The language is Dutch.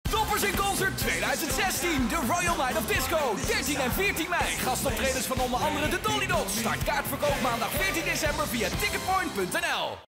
Toppers in Concert 2016, de Royal Night of Disco. 13 en 14 mei. Gastoptredens van onder andere de Dolly Dots. Start kaartverkoop maandag 14 december via ticketpoint.nl.